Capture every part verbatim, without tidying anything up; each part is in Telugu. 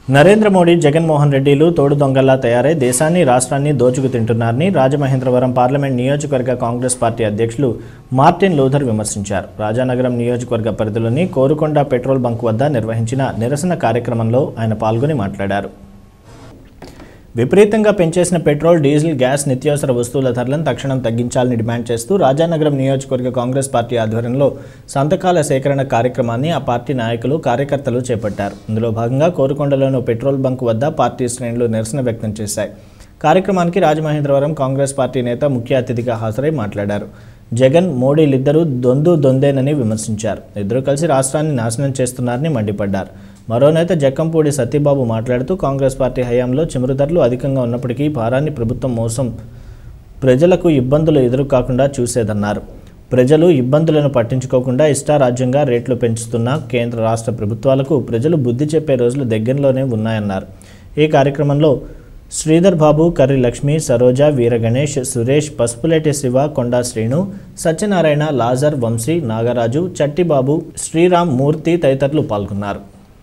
నరేంద్ర మోడీ జగన్మోహన్ రెడ్డిలు తోడు దొంగల్లా తయారై దేశాన్ని రాష్ట్రాన్ని దోచుకు తింటున్నారని రాజమహేంద్రవరం పార్లమెంట్ నియోజకవర్గ కాంగ్రెస్ పార్టీ అధ్యక్షులు మార్టిన్ లూథర్ విమర్శించారు. రాజానగరం నియోజకవర్గ పరిధిలోని కోరుకొండ పెట్రోల్ బంక్ వద్ద నిర్వహించిన నిరసన కార్యక్రమంలో ఆయన పాల్గొని మాట్లాడారు. విపరీతంగా పెంచేసిన పెట్రోల్, డీజిల్, గ్యాస్, నిత్యావసర వస్తువుల ధరలను తక్షణం తగ్గించాలని డిమాండ్ చేస్తూ రాజానగరం నియోజకవర్గ కాంగ్రెస్ పార్టీ ఆధ్వర్యంలో సంతకాల సేకరణ కార్యక్రమాన్ని ఆ పార్టీ నాయకులు, కార్యకర్తలు చేపట్టారు. ఇందులో భాగంగా కోరుకొండలోని పెట్రోల్ బంక్ వద్ద పార్టీ శ్రేణులు నిరసన వ్యక్తం చేశాయి. కార్యక్రమానికి రాజమహేంద్రవరం కాంగ్రెస్ పార్టీ నేత ముఖ్య అతిథిగా హాజరై మాట్లాడారు. జగన్, మోడీలిద్దరూ దొందు దొందేనని విమర్శించారు. ఇద్దరు కలిసి రాష్ట్రాన్ని నాశనం చేస్తున్నారని మండిపడ్డారు. మరో నేత జక్కంపూడి సత్యబాబు మాట్లాడుతూ కాంగ్రెస్ పార్టీ హయాంలో చమురు ధరలు అధికంగా ఉన్నప్పటికీ భారాన్ని ప్రభుత్వం మోసం ప్రజలకు ఇబ్బందులు ఎదురు కాకుండా చూసేదన్నారు. ప్రజలు ఇబ్బందులను పట్టించుకోకుండా ఇష్టారాజ్యంగా రేట్లు పెంచుతున్న కేంద్ర రాష్ట్ర ప్రభుత్వాలకు ప్రజలు బుద్ధి చెప్పే రోజులు దగ్గరలోనే ఉన్నాయన్నారు. ఈ కార్యక్రమంలో శ్రీధర్ బాబు, కర్రి లక్ష్మి, సరోజ, వీర గణేష్, సురేష్, పసుపులేటి శివ, కొండా శ్రీను, సత్యనారాయణ, లాజర్, వంశీ, నాగరాజు, చట్టిబాబు, శ్రీరామ్ మూర్తి తదితరులు పాల్గొన్నారు.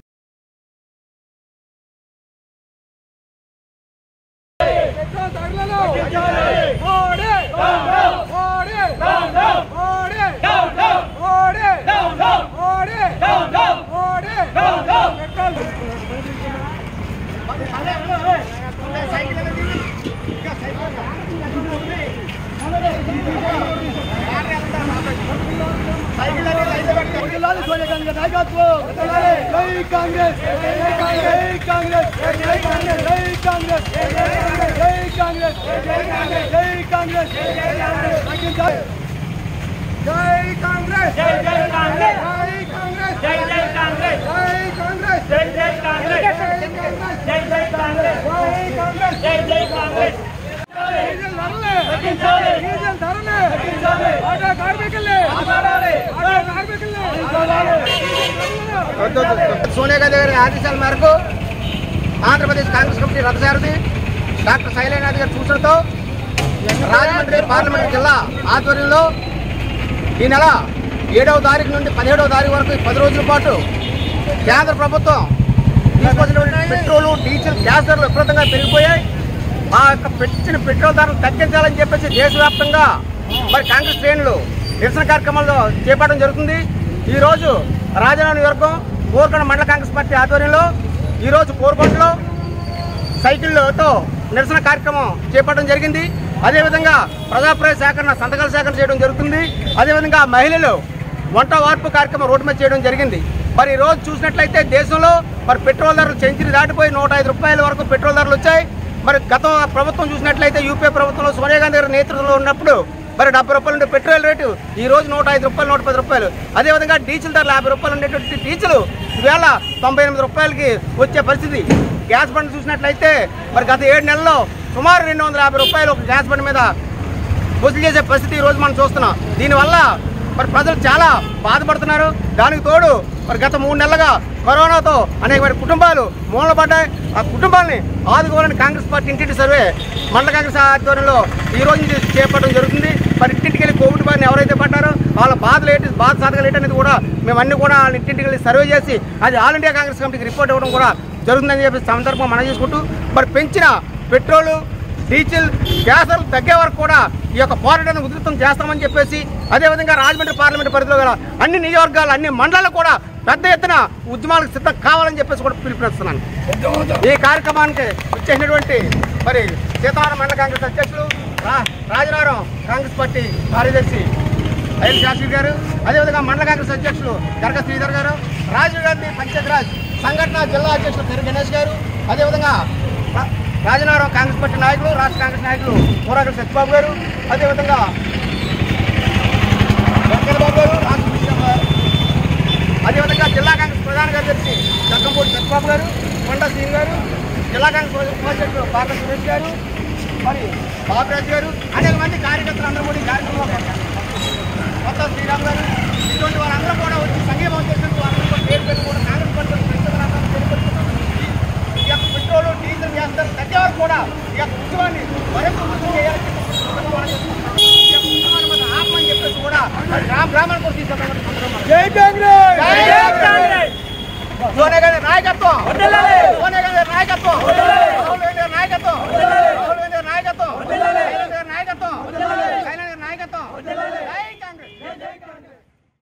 సోనియా గాంధీ గారి ఆదేశాల మేరకు ఆంధ్రప్రదేశ్ కాంగ్రెస్ కమిటీ రథసారథి డాక్టర్ శైలేనాథ్ గారి సూచనతో రాజమండ్రి పార్లమెంట్ జిల్లా ఆధ్వర్యంలో ఈ నెల ఏడవ తారీఖు నుండి పదిహేడవ తారీఖు వరకు పది రోజుల పాటు కేంద్ర ప్రభుత్వం తీసుకొచ్చినటువంటి పెట్రోలు, డీజిల్, గ్యాస్ ధరలు విపరీతంగా పెరిగిపోయాయి. ఆ యొక్క పెంచిన పెట్రోల్ ధరలు తగ్గించాలని చెప్పేసి దేశవ్యాప్తంగా మరి కాంగ్రెస్ శ్రేణులు నిరసన కార్యక్రమాలు చేపట్టడం జరుగుతుంది. ఈరోజు రాజధాని నియోజకవర్గం కోరుకొండ మండల కాంగ్రెస్ పార్టీ ఆధ్వర్యంలో ఈరోజు కోరుకొండలో సైకిళ్లతో నిరసన కార్యక్రమం చేపట్టడం జరిగింది. అదేవిధంగా ప్రజాప్రాయ సేకరణ, సంతకాల సేకరణ చేయడం జరుగుతుంది. అదేవిధంగా మహిళలు వంట వార్పు కార్యక్రమం రోడ్డు మీద చేయడం జరిగింది. మరి ఈ రోజు చూసినట్లయితే దేశంలో మరి పెట్రోల్ ధరలు సెంచరీ దాటిపోయి నూట ఐదు రూపాయల వరకు పెట్రోల్ ధరలు వచ్చాయి. మరి గత ప్రభుత్వం చూసినట్లయితే యూపీఏ ప్రభుత్వంలో సోనియా గాంధీ గారి నేతృత్వంలో ఉన్నప్పుడు మరి డెబ్బై రూపాయలు ఉండే పెట్రోల్ రేటు ఈ రోజు నూట ఐదు రూపాయలు, నూట పది రూపాయలు. అదేవిధంగా డీజిల్ ధరలు యాభై రూపాయలు ఉండేటువంటి డీజిల్ ఈవేళ తొంభై ఎనిమిది రూపాయలకి వచ్చే పరిస్థితి. గ్యాస్ బండ్ చూసినట్లయితే మరి గత ఏడు నెలల్లో సుమారు రెండు వందల యాభై రూపాయలు ఒక గ్యాస్ బండ్ మీద వసూలు చేసే పరిస్థితి ఈరోజు మనం చూస్తున్నాం. దీనివల్ల మరి ప్రజలు చాలా బాధపడుతున్నారు. దానికి తోడు మరి గత మూడు నెలలుగా కరోనాతో అనేక కుటుంబాలు మూలపడ్డాయి. ఆ కుటుంబాలని ఆదుకోవాలని కాంగ్రెస్ పార్టీ ఇంటింటి సర్వే మండల కాంగ్రెస్ ఆధ్వర్యంలో ఈ రోజు నుంచి చేపట్టడం జరుగుతుంది. మరి ఇంటింటికి వెళ్ళి కోవిడ్ బారిని ఎవరైతే పడ్డారో వాళ్ళ బాధలు ఏంటి, బాధ సాధకాలు ఏంటి అనేది కూడా మేము అన్ని కూడా వాళ్ళ ఇంటింటికి వెళ్ళి సర్వే చేసి అది ఆల్ ఇండియా కాంగ్రెస్ కమిటీకి రిపోర్ట్ ఇవ్వడం కూడా జరుగుతుందని చెప్పి సందర్భం మనం చేసుకుంటూ మరి పెంచిన పెట్రోలు, డీజిల్, గ్యాస్ ధరలు తగ్గే వరకు కూడా ఈ యొక్క పోరాటాన్ని ఉధృతం చేస్తామని చెప్పేసి అదేవిధంగా రాజమండ్రి పార్లమెంట్ పరిధిలో గల అన్ని నియోజకవర్గాలు, అన్ని మండలాలు కూడా పెద్ద ఎత్తున ఉద్యమాలకు సిద్ధం కావాలని చెప్పేసి కూడా పిలుపునిస్తున్నాను. ఈ కార్యక్రమానికి వచ్చేసినటువంటి మరి సీతారాం మండల కాంగ్రెస్ అధ్యక్షులు, రాజనగరం కాంగ్రెస్ పార్టీ కార్యదర్శి ఐఎల్ శాస్త్రి గారు, అదేవిధంగా మండల కాంగ్రెస్ అధ్యక్షులు గరగ శ్రీధర్ గారు, రాజీవ్ గాంధీ పంచాయతీరాజ్ సంఘటన జిల్లా అధ్యక్షులు కర్రి గణేష్ గారు, అదేవిధంగా రాజనగరం కాంగ్రెస్ పార్టీ నాయకులు, రాష్ట్ర కాంగ్రెస్ నాయకులు పోరాగల సత్యబాబు గారు, అదేవిధంగా బాబు గారు, రాష్ట్ర అదేవిధంగా జిల్లా కాంగ్రెస్ ప్రధాన కార్యదర్శి జక్కంపూడి సత్యబాబు గారు, కొండా శ్రీను గారు, జిల్లా కాంగ్రెస్ ఉపాధ్యక్షులు పార్ల సురేష్ గారు, మరి బాబురాజు గారు, అనేక మంది కార్యకర్తలు అందరూ కూడా ఈ కార్యక్రమంలో కొత్త శ్రీరామ్ గారు, ఇటువంటి వారందరూ కూడా వచ్చి సంఘీభావం చేసినట్టు వారందరూ కూడా పేరు పేరు కూడా కాంగ్రెస్ పార్టీ ఈ యొక్క పెట్రోలు, డీజిల్, గ్యాస్ ధరలు తగ్గే వరకు కూడా ఈ యొక్క ఉద్యమాన్ని మరింత ముందు చేయాలని ఆత్మని చెప్పేసి కూడా గ్రామ గ్రామాల కోసం తీసుకెళ్తామని జై కాంగ్రెస్, సోనియా గాంధీ నాయకత్వం.